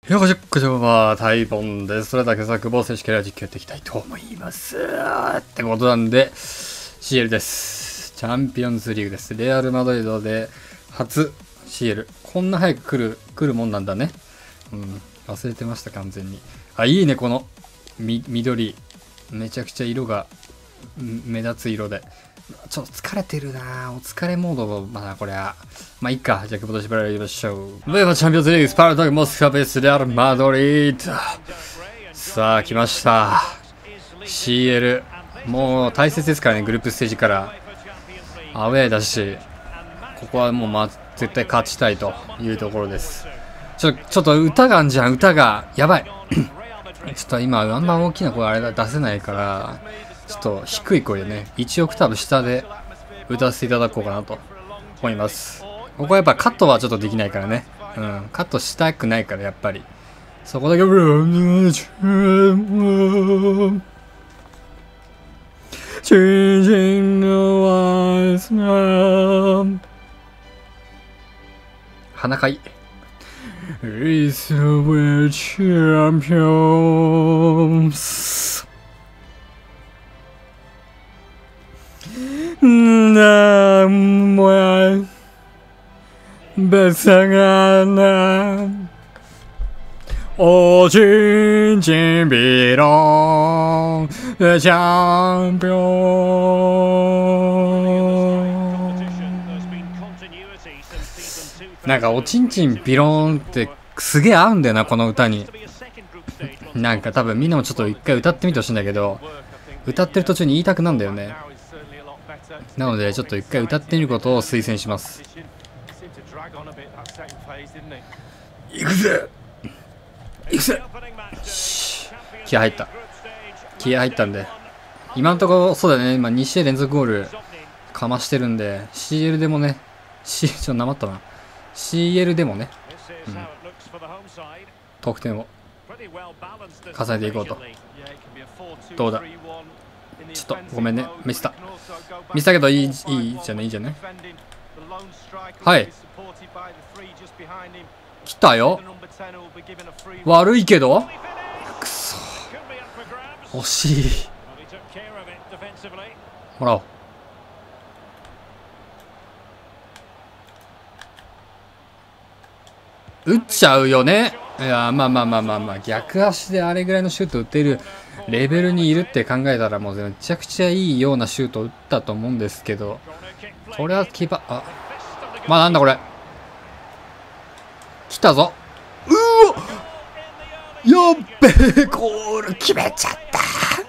よこしこちはタイポンです。それでは今朝久保選手から実況やっていきたいと思います。ってことなんで、CL です。チャンピオンズリーグです。レアル・マドリードで初 CL。こんな早く来るもんなんだね。忘れてました、完全に。あ、いいね、この緑。めちゃくちゃ色が目立つ色で。ちょっと疲れてるなお疲れモード、まあこれは。まあいいか。じゃあ、久保としばらくやりましょう。では、チャンピオンズリーグ、スパルタクモスクワベースレアル・マドリード。さあ、来ました。CL。もう大切ですからね、グループステージから。アウェーだし、ここはもう、絶対勝ちたいというところです。ちょっと歌があんじゃん、歌が。やばい。ちょっと今、あんま大きな声あれ出せないから、ちょっと低い声でね、1オクターブ下で歌わせていただこうかなと思います。ここはやっぱカットはちょっとできないからね。カットしたくないからやっぱり。そこだけ、鼻かい。It's the champions. Namun bersangan Oh cincin biru the champion なんかおちんちんビローンってすげえ合うんだよなこの歌に。なんか多分みんなもちょっと一回歌ってみてほしいんだけど、歌ってる途中に言いたくなんだよね。なのでちょっと一回歌ってみることを推薦します。いくぜいくぜ。気合入ったんで、今のところそうだね、今2試合連続ゴールかましてるんで、 CL でもね、ちょっとなまったな、 CL でもね、得点を重ねていこうと。どうだ、ちょっとごめんね、ミスったけどいいじゃない、いいじゃない。はい、来たよ。悪いけどくそ惜しい。もらおう。打っちゃうよね。いや、まあ逆足であれぐらいのシュート打てるレベルにいるって考えたらもうめちゃくちゃいいようなシュート打ったと思うんですけど、これはキーパー、まあなんだこれ、来たぞ。うわ、やっべえ、ゴール決めちゃった。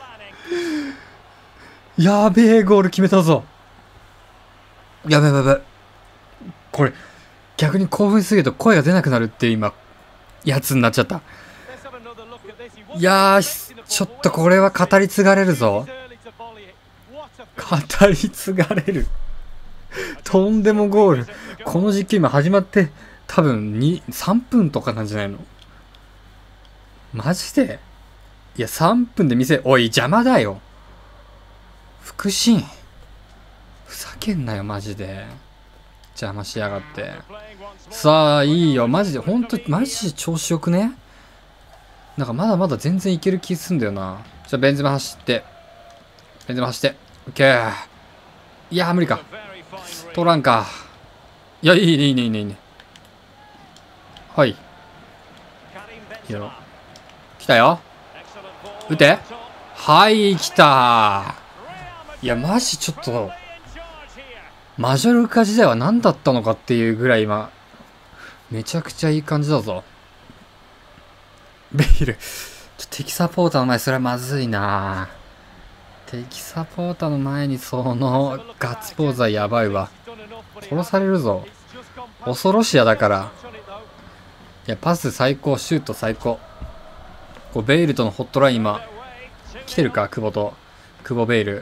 やべえ、ゴール決めたぞ。やべ。これ逆に興奮しすぎると声が出なくなるっていう今やつになっちゃった。いやー、ちょっとこれは語り継がれるぞ。語り継がれる。とんでもゴール。この実況今始まって多分3分とかなんじゃないの。マジで。いや3分でおい邪魔だよ腹心、ふざけんなよマジで、邪魔しやがって。さあいいよマジで、ほんとマジで調子よくね。なんかまだまだ全然いける気すんだよな。じゃあベンゼマ走って、オッケー。いやー無理か、取らんか。いやいいね。はい、いいよ、来たよ、撃て。はい、来た。いやマジちょっとマジョルカ時代は何だったのかっていうぐらい今めちゃくちゃいい感じだぞ。ベイル敵サポーターの前、それはまずいな。敵サポーターの前にそのガッツポーズはやばいわ。殺されるぞ、恐ろしやだから。いやパス最高、シュート最高。こうベイルとのホットライン今来てるか。久保ベイル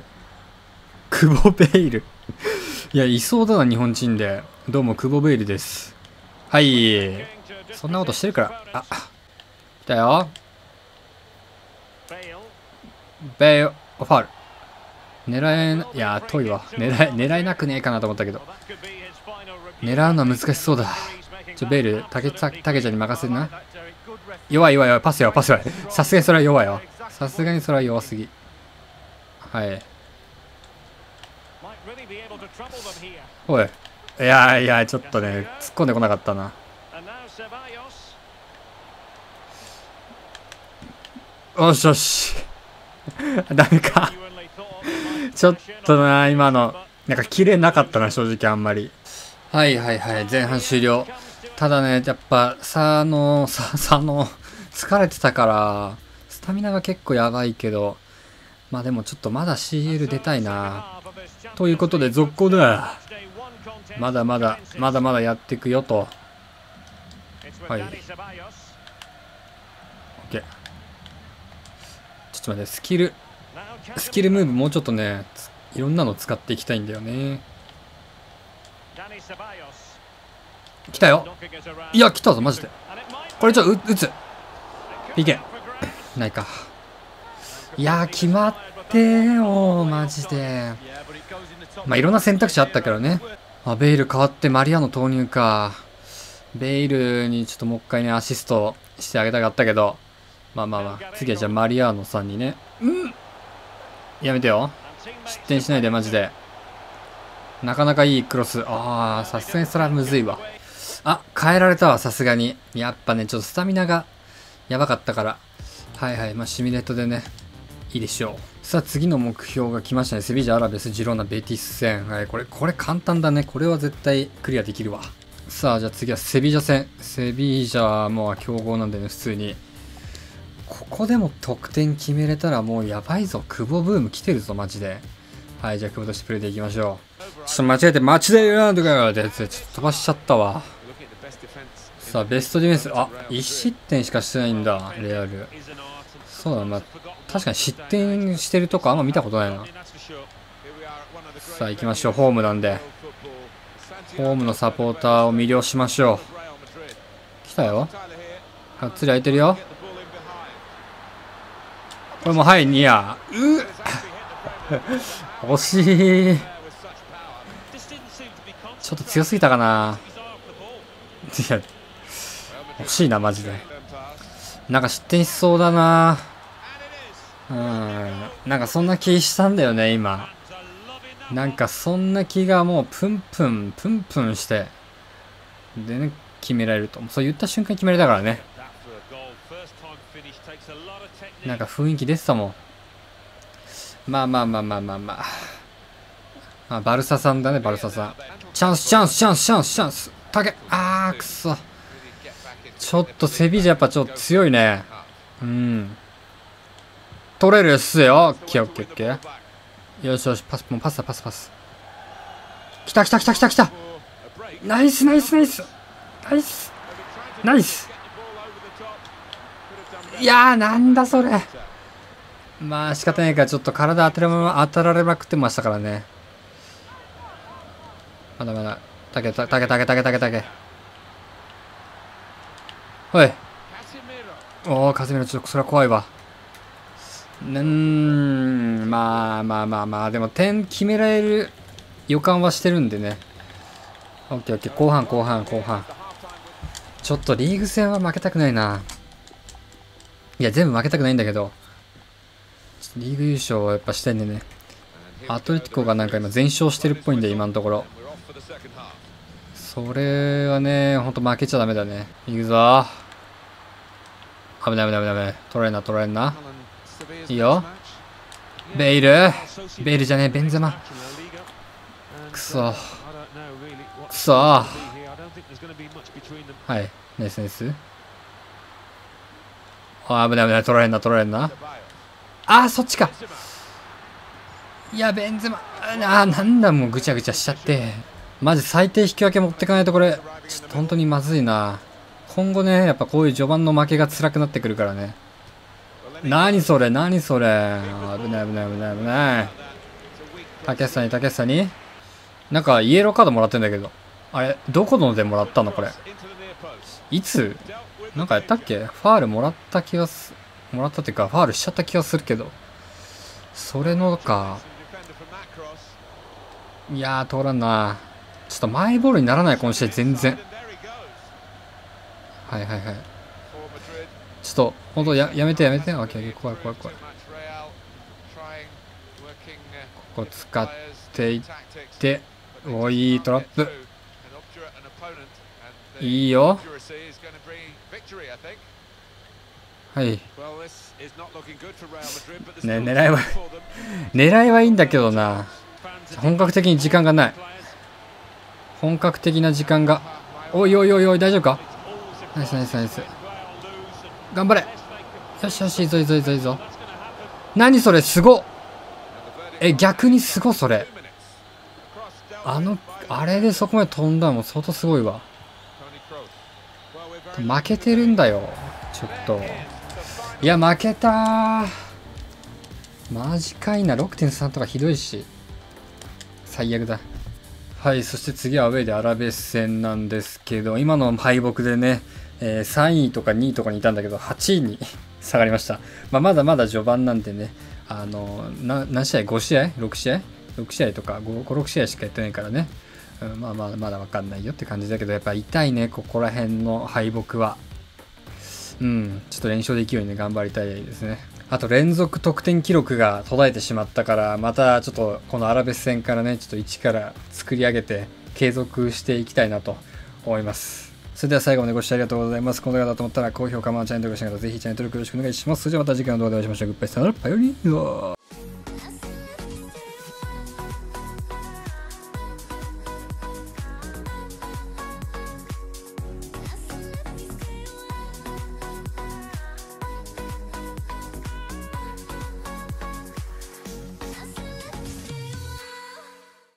いやいそうだな日本人で。どうも久保ベイルです。はい、そんなことしてるから。あ、来たよ。ベイルファウル狙え、いや遠いわ。狙えなくねえかなと思ったけど、狙うのは難しそうだ。ベイル、たけちゃんに任せるな。 弱い弱い弱い。パス弱いパス弱い。さすがにそれは弱いわ。さすがにそれは弱すぎ。はい。おい。いやいや、ちょっとね、突っ込んでこなかったな。よしよし。ダメか。ちょっとな、今の。なんか綺麗なかったな、正直あんまり。はいはいはい、前半終了。ただね、やっぱ、疲れてたから、スタミナが結構やばいけど、まあでもちょっとまだ CL 出たいな。ということで、続行だ。まだまだ、まだまだやっていくよと。はい。OK。ちょっと待って、スキルムーブもうちょっとね、いろんなの使っていきたいんだよね。来たよ。いや、来たぞ、マジで。これちょっと打つ。PK。ないか。いやー、決まってよ、マジで。まあ、いろんな選択肢あったけどね。あ、ベイル変わってマリアの投入か。ベイルにちょっともう一回ね、アシストしてあげたかったけど。まあまあまあ。次はじゃあマリアーノさんにね。やめてよ。失点しないで、マジで。なかなかいいクロス。ああ、さすがにそれはむずいわ。あ、変えられたわ、さすがに。やっぱね、ちょっとスタミナがやばかったから。はいはい、まあシミュレートでね、いいでしょう。さあ、次の目標が来ましたね。セビージャ、アラベス、ジローナ、ベティス戦。はい、これ簡単だね。これは絶対クリアできるわ。さあ、じゃあ次はセビージャ戦。セビージャもう強豪なんでね、普通に。ここでも得点決めれたらもうやばいぞ。久保ブーム来てるぞ、マジで。はい、じゃあ久保としてプレイでいきましょう。ちょっと間違えて、マッチデイラウンドかよってやつでちょっと飛ばしちゃったわ。さあ、ベストディフェンス。あ、1失点しかしてないんだ、レアル。そうだ、まあ、確かに失点してるとこあんま見たことないな。さあ、行きましょう。ホームなんで。ホームのサポーターを魅了しましょう。来たよ。がっつり空いてるよ。これもはい、ニア。惜しい。ちょっと強すぎたかな。いや、惜しいな、マジで。なんか失点しそうだな。なんかそんな気したんだよね、今。なんかそんな気がもうプンプンして。でね、決められると。そう言った瞬間に決められたからね。なんか雰囲気出てたもん。まあ。あ、バルサさんだね、バルサさん。チャンス。あー、くそ。ちょっとセビージャやっぱちょっと強いね。取れるっすよ。オッケー。よし。パス。来た。ナイス。いやー、なんだそれ。まあ仕方ないからちょっと体当たられまくってましたからね。まだ。たけ。おい。おー、カズミロ、ちょっとそれは怖いわ。まあ。でも点決められる予感はしてるんでね。オッケー。後半。ちょっとリーグ戦は負けたくないな。いや、全部負けたくないんだけど。リーグ優勝はやっぱしたいんでね。アトレティコがなんか今全勝してるっぽいんで、今のところ。それはね、ほんと負けちゃダメだね。いくぞ。危ない。取れんな。いいよ。ベイルじゃねえ、ベンゼマ。くそ。はい。ナイス。あ、危ない。取られんな。あー、そっちか。いや、ベンゼマ。なんだ、もうぐちゃぐちゃしちゃって。マジ最低引き分け持ってかないとこれ、ちょっと本当にまずいな。今後ね、やっぱこういう序盤の負けが辛くなってくるからね。何それ。危ない。竹下に。なんかイエローカードもらってんだけど。あれ、どこのでもらったのこれ。いつなんかやったっけ？ファールもらったっていうか、ファールしちゃった気がするけど。それのか。いやー、通らんな。ちょっとマイボールにならない、この試合全然。はい。 ちょっと本当やめてやめて。オッケー、怖い怖い怖い。ここ使っていって、おいいトラップ。いいよ。はい。ね、狙いはいいんだけどな。本格的に時間がない。本格的な時間が。おいおいおいおい、大丈夫か。ナイスナイスナイス。頑張れ。よしよし、いいぞいいぞいいぞいいぞ。何それ、すごっ。逆にすごそれ。あれでそこまで飛んだのも相当すごいわ。負けてるんだよ。ちょっと。いや、負けたー。マジかいな。6.3 とかひどいし。最悪だ。はい、そして次はアウェイでアラベス戦なんですけど、今の敗北でね、3位とか2位とかにいたんだけど、8位に下がりました。まだまだ序盤なんでね、何試合 ?5 試合 ?6 試合 ?6 試合とか5、6試合しかやってないからね。まだわかんないよって感じだけど、やっぱ痛いね、ここら辺の敗北は。ちょっと連勝できるようにね、頑張りたいですね。あと連続得点記録が途絶えてしまったから、またちょっとこのアラベス戦からね、ちょっと一から作り上げて継続していきたいなと思います。それでは最後までご視聴ありがとうございます。この動画だと思ったら高評価、チャンネル登録してください。ぜひチャンネル登録よろしくお願いします。それではまた次回の動画でお会いしましょう。グッバイさよなら、バイオリン。